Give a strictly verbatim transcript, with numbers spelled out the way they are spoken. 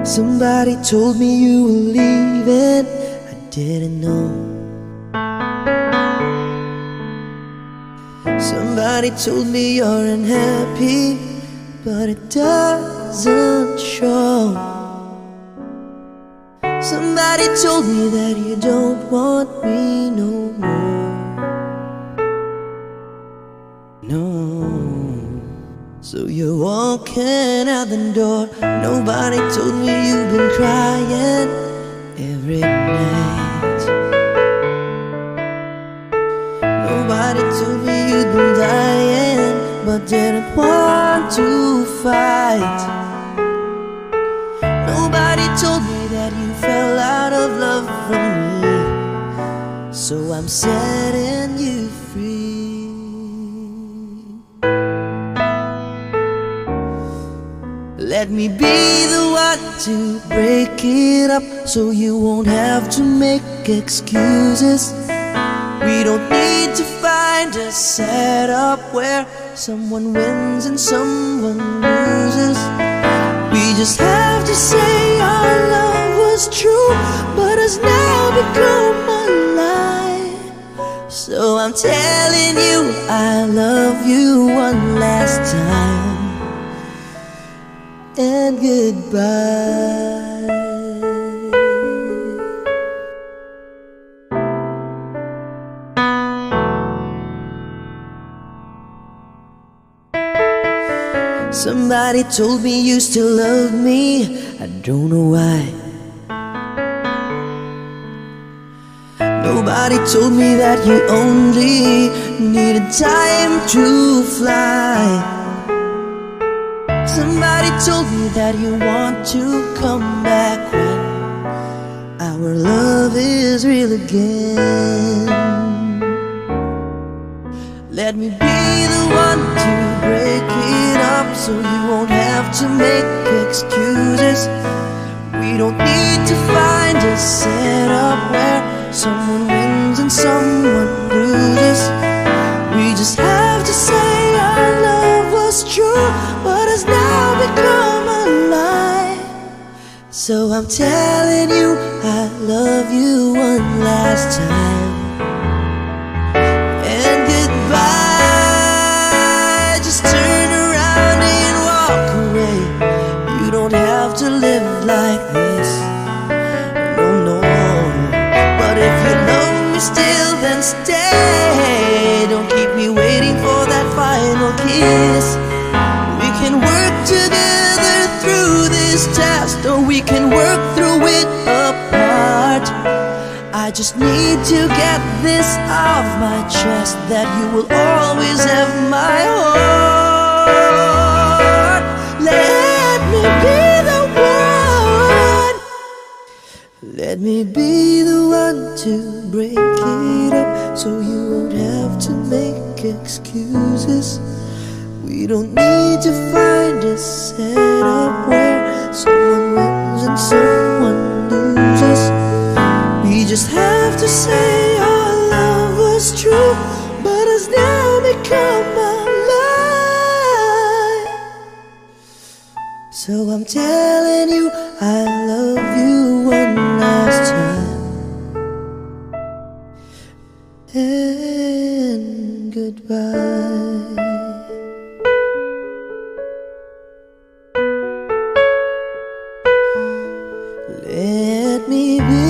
Somebody told me you were leaving, I didn't know. Somebody told me you're unhappy, but it doesn't show. Somebody told me that you don't want me no more. No. So you're walking out the door. Nobody told me you've been crying every night. Nobody told me you'd been dying, but didn't want to fight. Nobody told me that you fell out of love from me, so I'm setting you free. Let me be the one to break it up, so you won't have to make excuses. We don't need to find a setup where someone wins and someone loses. We just have to say our love was true, but has now become a lie. So I'm telling you I love you one last time, and goodbye. Somebody told me you still love me, I don't know why. Nobody told me that you only needed time to fly. Somebody told me that you want to come back when our love is real again. Let me be the one to break it up, so you won't have to make excuses. We don't need to find a setup where someone wins and someone loses. We just have to say our love was true, but has now become a lie. So I'm telling you I love you one last time, and goodbye. Just turn around and walk away. You don't have to live like this, no, no. But if you love me still, then stay. Don't keep me waiting for that final kiss. We can work together through this test, or we can work through it apart. I just need to get this off my chest, that you will always have my heart. Let me be the one. Let me be the one to break it up, so you won't have to make excuses. We don't need to find a setup where someone wins and someone loses. We just have to say our love was true, but has now become a lie. So I'm telling you I love you one last time, and goodbye. Let me be